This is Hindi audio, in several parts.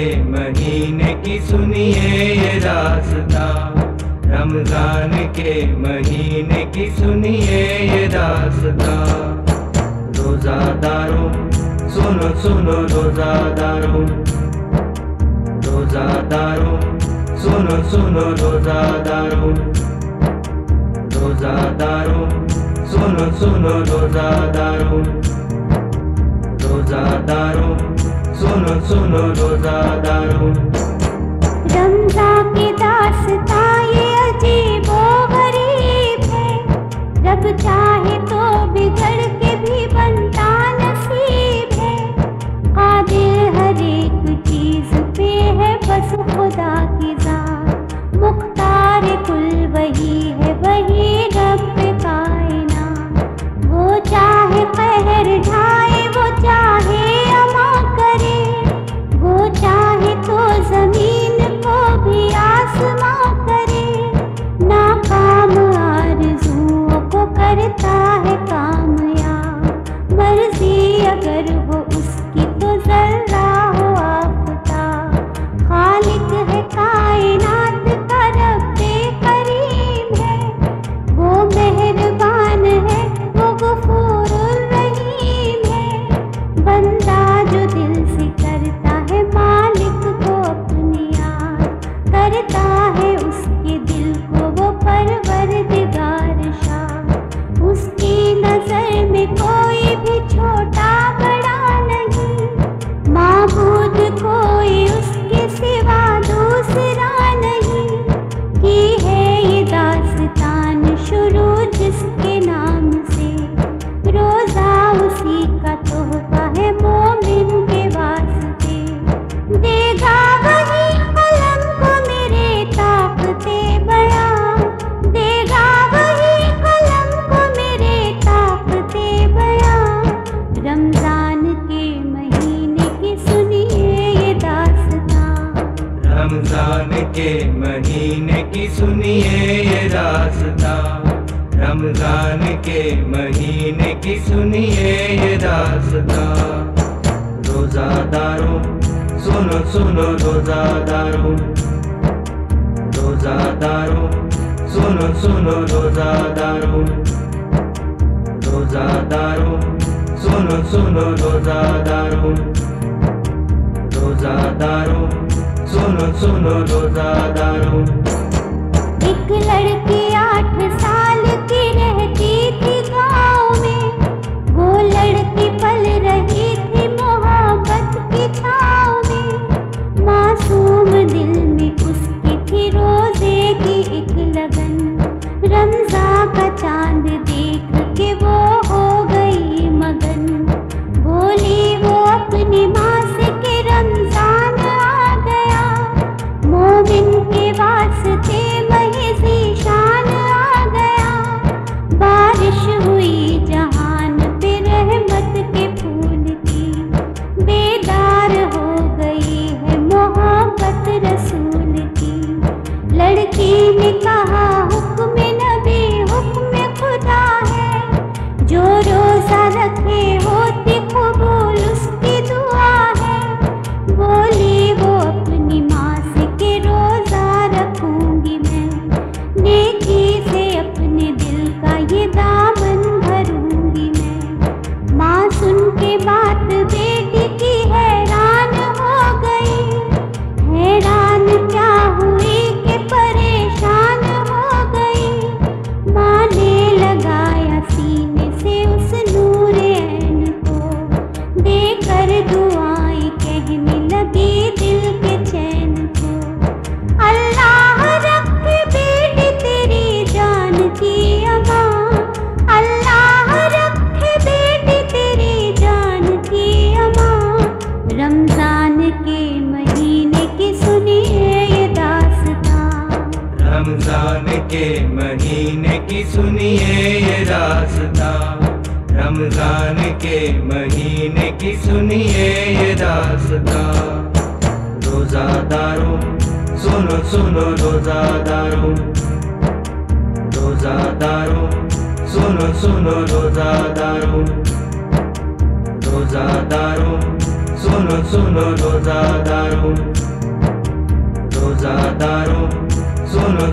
के महीने की सुनिए ये दास्तां, रमजान के महीने की सुनिए ये दास्तां। रोजादारों सुनो सुनो रोजादारों, रोजादारों सुनो सुनो रोजादारों, रोजादारों सुनो सुनो रोजादारों, रोजादारों सुनो सुनो रोजादारों। रमज़ान की दास्तां ये अजीबो गरीब है, रब चाहे तो बिगड़ के भी बनता नसीब है। कादिर हर एक चीज पे है बस खुदा की ज़ात, मुख्तार कुल वही है वही रब कायनात। वो चाहे कहर ढाए वो चाहे अमा करे, वो चाहे तो जमीन को भी आसमां करे। नाकाम आरज़ुओं को करता है कामयाब, मर्जी अगर हो उसकी तो जर्रा हो आफताब। खालिक है कायनात का रब्बे करीम है, वो मेहरबान है वो गफूरुर रहीम है। बंदा जो दिल से करता है मालिक को अपनी याद, करता है उसके दिल को वो परवरदिगार शाह। उसकी नजर में कोई भी छोटा बड़ा नहीं, माबूद कोई उसके सिवा दूसरा नहीं। की है ये दास्तान शुरू जिसके नाम से, रोजा उसी का तोहफा है मोमिन के वास्ते। देगा वही कलम को मेरे ताकते बया, देगा वही कलम को मेरे ताकते बया। रमजान के महीने की सुनिए ये दास्तां, रमजान के महीने की सुनिए ये दास्तां, रमजान के महीने की सुनिए ये दास्तां। रोजादारों सुनो सुनो रोजादारों, रोजादारों सुनो सुनो रोजादारों, रोजादारों सुनो सुनो रोजादारों, रोजादारों सुनो सुनो रोजादारों। एक लड़की 8 साल की रहती थी गाँव में, वो लड़की पल रही थी मोहब्बत की छाँव में। मासूम दिल में उसकी थी रोजे की एक लगन, रमज़ान का चांद देख के वो हो गई मगन। बोली वो अपनी माँ से कि रमज़ान आ गया, मोमिन के वास्ते महीज़ी शान आ गया। बारिश हुई जहान पे रहमत के फूल की, बेदार हो गई है मोहब्बत रसूल की। लड़की ने कहा हुक्म नबी हुक्म खुदा है, जो रोजा रखे होती कबूल उसकी दुआ है। बोली वो अपनी माँ से कि रोजा रखूंगी मैं, नेकी से अपने दिल का ये दामन भरूंगी मैं। माँ सुन के बात बेटी की हैरान हो गई, हैरान क्या हुई कि परेशान हो गई। माँ ने लगाया सीने से उस नूर ऐन को, देकर दुआएं कहने लगी दिल के चैन को। अल्लाह रखे बेटी तेरी जान की अमां, अल्लाह रखे बेटी तेरी जान की अमां। रमजान के महीने की सुनिए ये दास्तां, रमजान के महीने की सुनिए ये दास्तां, रमजान के महीने की सुनिए ये दास्तां। रोजादारों सुनो सुनो रोजादारों, रोजादारों सुनो सुनो रोजादारों, रोजादारों सुनो सुनो रोजादारों।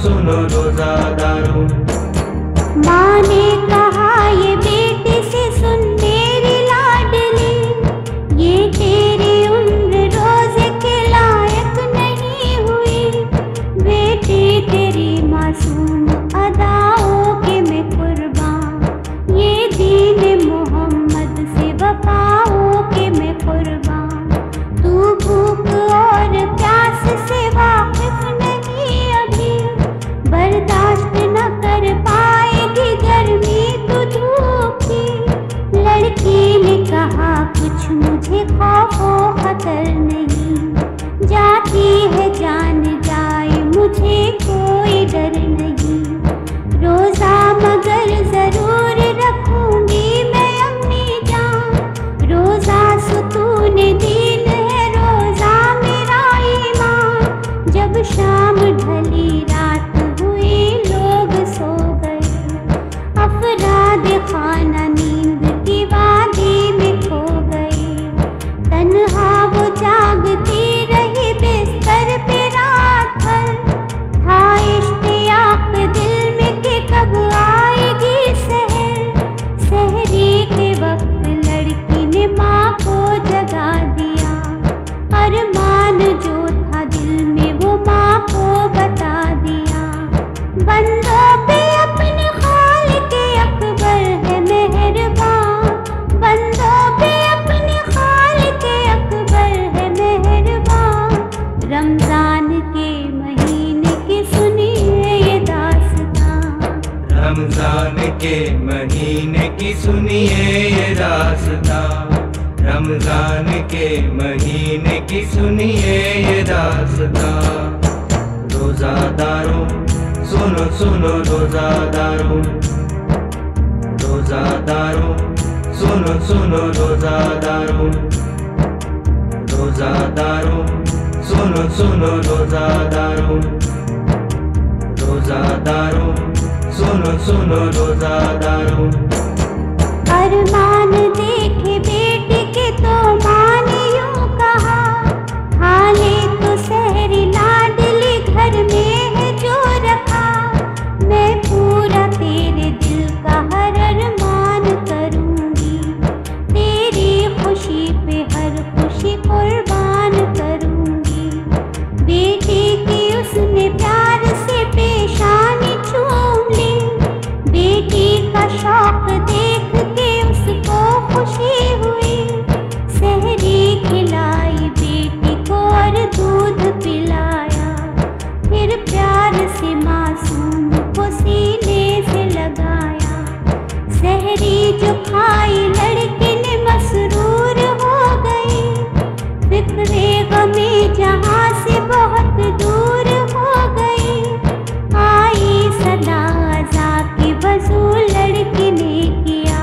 सुनो रोजादारों। माँ ने कहा ये बेटे से सुन मेरी लाडली, ये तेरी उम्र रोजे के लायक नहीं हुई। बेटी तेरी मासूम अदाओं के मैं कुर्बान, ये दीन मोहम्मद से वफाओं के मैं कुर्बान। तू भूख और प्यास से वाकिफ नहीं अभी, बर्दाश्त न कर पाएगी गर्मी तू धूप की। लड़की ने कहा कुछ मुझे खौफ व खतर नहीं, जाती है जान जाए मुझे कोई डर नहीं। रोजा मगर जरूर रखूंगी मैं अम्मी जान, रोजा सुतून दीन है रोजा मेरा ईमान। जब शाम ढली रात हुई लोग सो गए, अफराद खाना नींद की वादी में खो गए। तन्हा वो जागती रही बिस्तर पे रात भर, था इश्तियाक दिल में कि कब आएगी सहर। सहरी के वक्त लड़की ने माँ को जगा दिया, अरमान जो था दिल में वो माँ को बता दिया। बंदों पे अपने खालिक अकबर है मेहरबान, बंदों पे अपने खालिक अकबर है मेहरबान। रमजान के महीने की सुनिए ये दास्तान, रमजान के महीने की सुनिए ये दास्तान। रमजान के महीने की सुनिए ये दास्तान। रोजादारों सुनो सुनो रोजादारों, रोजादारों सुनो सुनो रोजादारों। रोजादारों सुनो सुनो रोजादारों, रोजादारों सुनो सुनो रोजादारों। अरमान देखे बेटे के तो माँ ने यूं कहा, हाले तो सहरी लाडली घर में है जो रखा। मैं पूरा तेरे दिल का हर अरमान करूँगी, तेरी खुशी पे हर खुशी कुर्बान करूँगी। बेटी की उसने प्यार से पेशानी चूम ली, बेटी का शौक देख के उसको खुशी हुई। सहरी खिलाई बेटी को और दूध पिलाया, फिर प्यार से मासूम को सीने से लगाया। सहरी जो खाई लड़के ने मसरूर हो गई, फिक्रे गमे जहाँ से बहुत दूर हो गई। आई सदा अज़ा की वज़ू लड़की ने किया,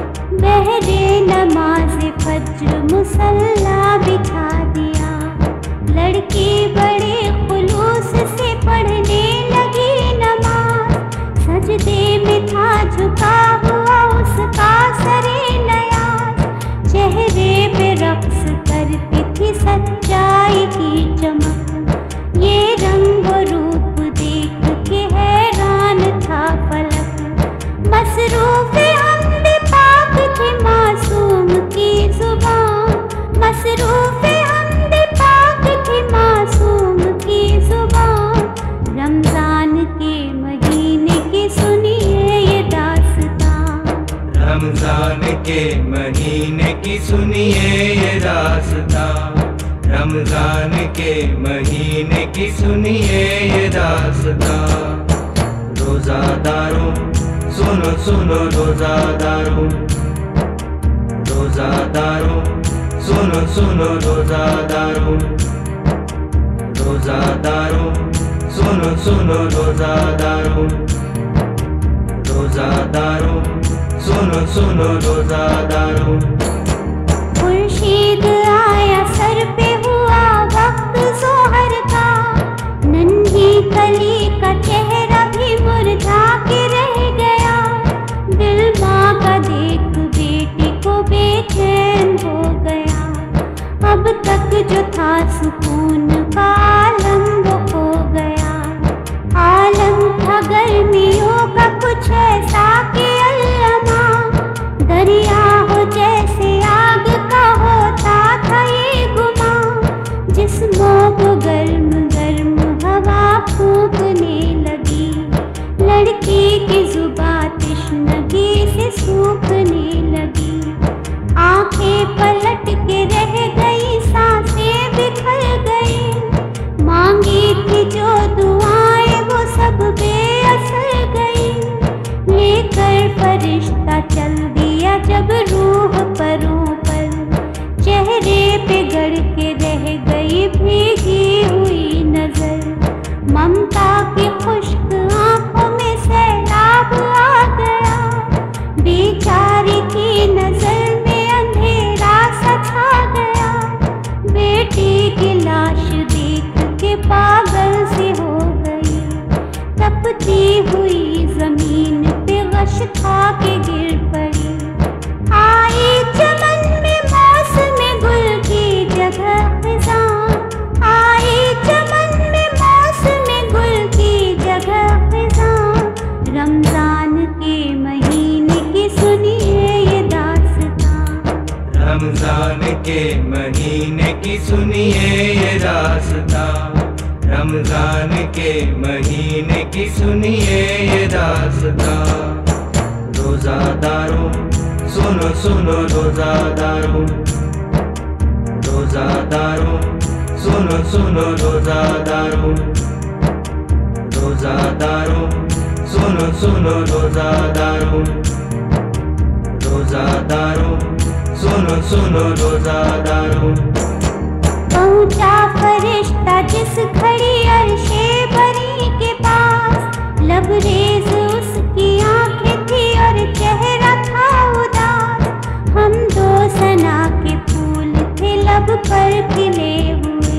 बहरे नमाज फज्र मुसल्ला बिछा दिया। लड़की बड़े खुलूस से पढ़ने लगी नमाज, सजदे में था झुका हुआ उसका सरे नयाज। चेहरे पे रक्स करती थी सच्चाई की चमक, ये रंग रूप देख के हैरान था फलक। मसरूफ हमद पाक थी मासूम की जुबान, मसरूफ हमद पाक थी मासूम की जुबान। रमजान के महीने की सुनिए ये दास्तान, रमजान के महीने की सुनिए ये दास्तान। रमजान के महीने की सुनिए ये दास्तान। रोजादारों सुनो सुनो रोजादारों, रोजादारों सुनो सुनो रोजादारों। रोजादारों सुनो सुनो रोजादारों, रोजादारों सुनो सुनो रोजादारों। खुर्शीद आया सर पे हुआ वक्त जोहर का, नन्ही कली का चेहरा भी मुरझा के रह गया। दिल माँ का देख बेटी को बेचैन हो गया, अब तक जो था सुकून का आलम वो खो गया। आलम नजर। ममता की खुश्क आंखों में सैलाब आ गया, बेचारी की नजर में अंधेरा सा छा गया। बेटी की लाश देख के पागल सी हो गई, तपती हुई जमीन पे गश खा के गिर पड़ी। आई चमन में मौसम गुल की जगह खिज़ां, आई चमन में मौसम गुल की जगह खिज़ां। रमजान के महीने की सुनिए ये दास्तां, रमजान के महीने की सुनिए ये दास्तां, रमजान के महीने की सुनिए ये दास्तां। रोज़ादारों सुनो सुनो रोज़ादारों, रोज़ादारों सुनो सुनो रोज़ादारों, रोज़ादारों सुनो सुनो रोज़ादारों, रोज़ादारों सुनो सुनो रोज़ादारों। पहुंचा फरिश्ता जिस घड़ी अर्शे बरी के पास, लबरेज उसकी आंखें थी और चेहरा था उदास। हम दो सना के फूल थे लब पर खिले हुए,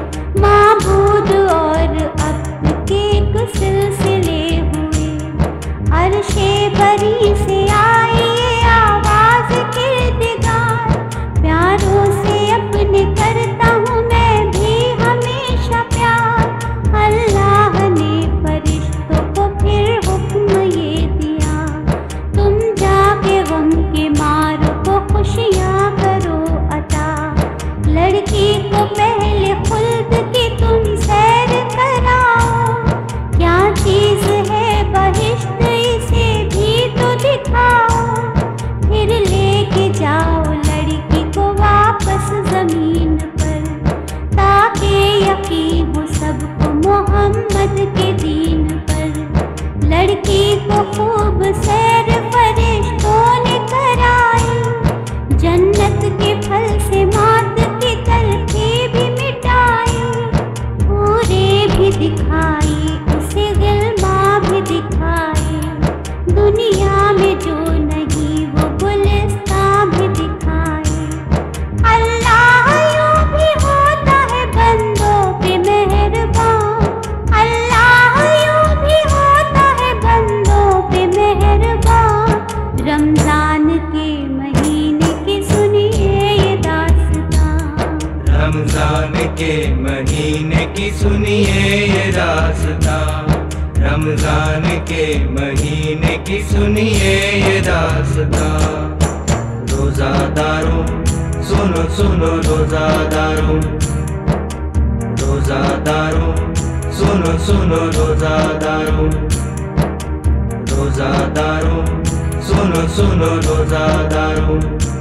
माबूद और अब्द के एक सिलसिले हुए। अर्शे बरी से आई ये आवाज किरदगार, प्यारों से अपने करता हूँ मैं भी हमेशा प्यार। अल्लाह ने फरिश्तों को फिर हुक्म ये दिया, तुम जाके गम के मारो को खुशियाँ करो अता। लड़की को पहले खुल्द की तुम सैर कराओ, क्या चीज़ है बहिश्त इसे भी तो दिखाओ। फिर लेके जाओ लड़की को वापस जमीन पर, ताकि यकीन हो सबको मोहम्मद के दीन पर। लड़की को खूब सैर फरिश्तों ने कराई, जन्नत के फल से मौत की तलखी भी मिटाई। पूरे भी दिखाई उसे गिल्मा भी दिखाई, दुनिया में जो नहीं वो गुलिस्तां भी दिखाई। अल्लाह यूं भी होता है बंदों पे मेहरबान, अल्लाह यूं भी होता है बंदों पे मेहरबान। रमजान के महीने की सुनिए ये दास्तां, रमजान के महीने की सुनिए ये दास्तां, रमजान के महीने की सुनिए ये दास्तां। रोज़ादारों सुनो सुनो रोज़ादारों, रोज़ादारों सुनो सुनो रोज़ादारों, रोज़ादारों सुनो सुनो रोज़ादारों,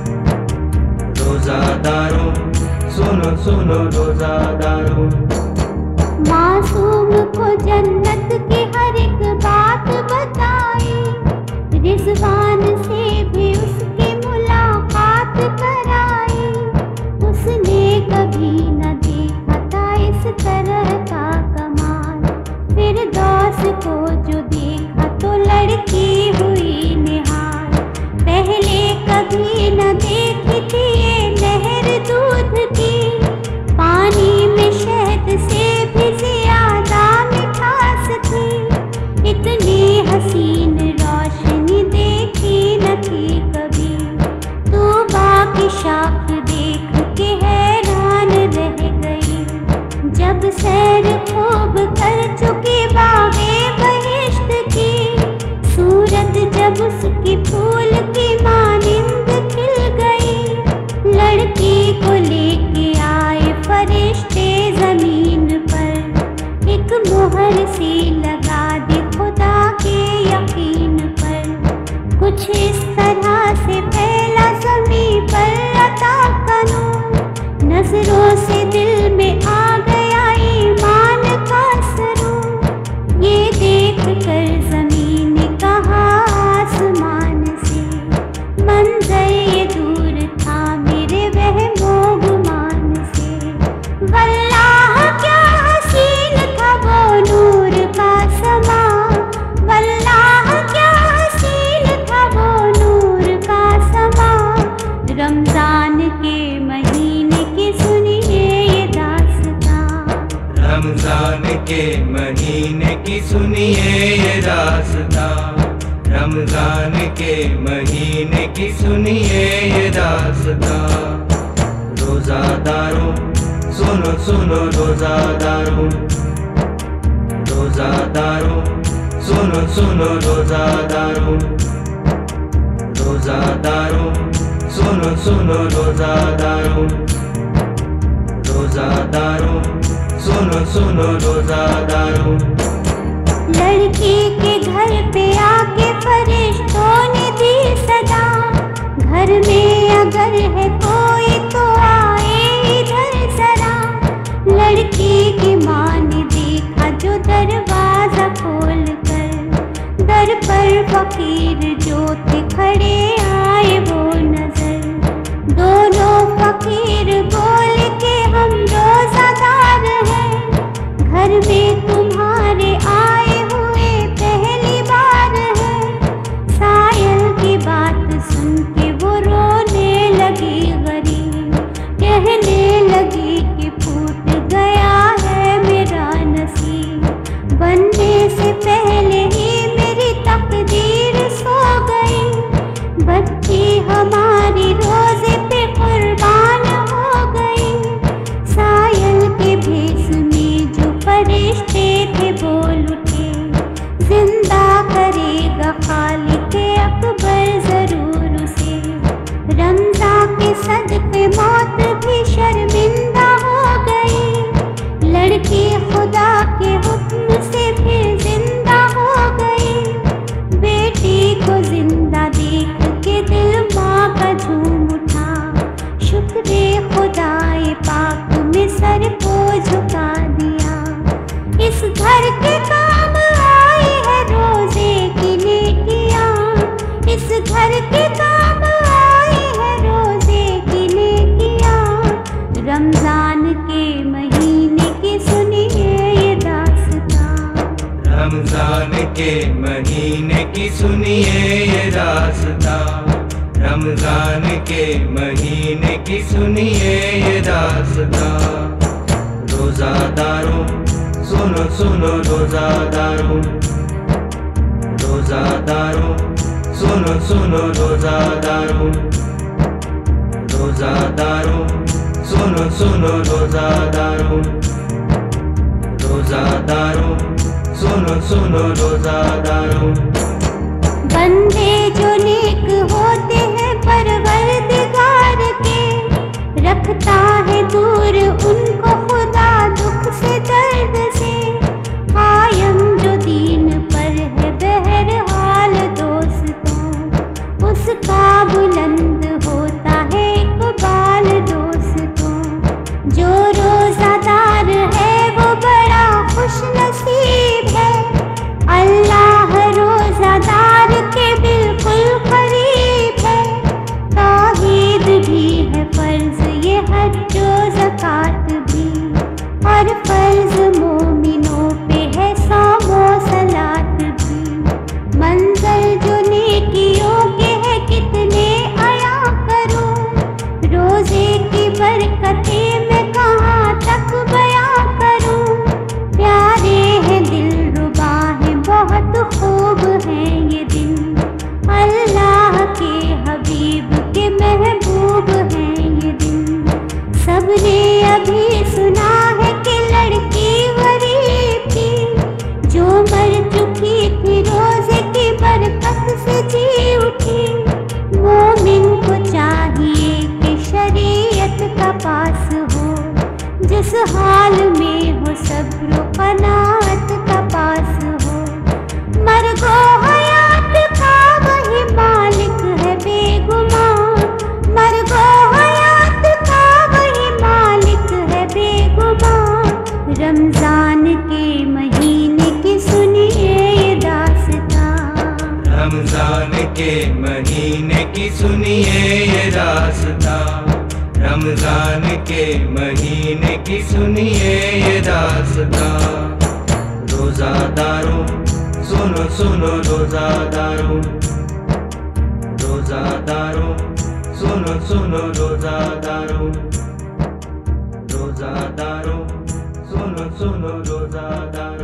रोज़ादारों सुनो सुनो रोज़ादारों। मासूम को जन्नत की हर एक बात बताई, रिज़वान से भी उसकी मुलाकात कराई। उसने कभी न देखा था इस तरह का कमाल, फिरदौस को जो देखा तो लड़की हुई निहाल। पहले कभी न देखी थी ये नहर दूध की, पानी में शहद से भी ज्यादा मिठास थी। इतनी हसीन रोशनी देखी न थी कभी, तूबा की शाख देख के हैरान रह गई। जब सैर खूब कर चुकी बागे बहिश्त की, सूरत जब उसकी फूल की मानिंद खिल गई। लड़की को लेके आए फरिश्ते जमीन पर, एक मोहर सी लगा दी खुदा के यकीन पर। कुछ इस तरह से फैला ज़मीं पर अता का नूर, नजरों से दिल में आ गया ईमान का सरूर। ये देख कर ज़मीन कहा आसमान से, रमजान के महीने की सुनिए ये दास्तां, रमजान के महीने की सुनिए ये दास्तां। रोजादारों सुनो सुनो रोजादारों, रोजादारों सुनो सुनो रोजादारों, रोजादारों सुनो सुनो रोजादारों, रोजादारों सुनो सुनो रोजादारों। लड़की के घर पे आके फरिश्तों ने दी सदा, घर में अगर है कोई तो आए इधर जरा। लड़की की माँ ने देखा जो दरवाजा खोल कर, दर पर फकीर जो थे खड़े आए वो नजर। दोनों फकीर बोले के हम रोजादार हैं, घर में तुम्हारे आए हुए पहली बार है। सायल की बात सुन के वो रोने लगी गरीब, कहने लगी कि फूट गया है मेरा नसीब। बनने से पहले ही मेरी तकदीर सो गई, बच्ची हमारी रोजे पे कुर्बान हो गई। सायल के भेष में जो फरिश्ते थे बोल उठे, जिंदा करेगा खालिक अकबर जरूर उसे। रमजान के सदके मौत भी शर्मिंदा हो गई, लड़की खुदा के हुक्म से फिर जिंदा हो गई। बेटी को जिंदा देख के दिल माँ का झूम उठा, शुक्र खुदाए पाक में सर को झुका दिया। इस घर के काम आई है रोजे की नेकियां, इस घर के काम आई है रोजे की नेकियां। रमजान के महीने की सुनिए ये दास्तां, रमजान के महीने की सुनिए ये दास्तां, रमजान के महीने की सुनिए ये दास्तां। रोजादारों सुनो सुनो रोजादारों, रोजादारों सुनो सुनो रोजादारों, रोजादारों सुनो सुनो रोजादारों, रोजादारों सुनो सुनो रोजादारों। बंदे जो नेक होते हैं परवरदिगार के, रखता है दूर उनको खुदा दुख से दर्द से। कायम जो दीन पर है बहरहाल दोस्तों, उसका बुलंद होता है इकबाल दोस्तों। जो रोजादार है वो बड़ा खुश नसीब है, अल्लाह रोजादार के बिल्कुल करीब है। तौहीद भी है फर्ज ये हज व ज़कात भी, और फर्ज मोमिनों पे है सौम व सलात भी। मंज़र जो नेकियों के है कितने अया करूं, रोजे की बरकतें मैं कहाँ तक बयां करूं। प्यारे हैं दिलरुबा हैं बहुत खूब हैं ये दिन, अल्लाह के हबीब के महबूब हैं ये दिन। सबने अभी सुना है कि लड़की गरीब थी, जो मर चुकी थी रोजे की बरकत से जी उठी। मोमिन को चाहिए कि शरीयत का पास हो, जिस हाल में हो सब्र कनात का पास हो। मरगो हयात का वही मालिक है बेगुमान, मरगो हयात का वही मालिक है बेगुमान। रमजान के महीने की सुनिए ये दास्तां, रमजान के महीने की सुनिए ये दास्तां, रमजान के महीने की सुनिए ये दास्तां। रोजादारों सुनो सुनो रोजादारों, रोजादारों सुनो सुनो रोजादारों, रोजादारों सुनो सुनो रोजादारों।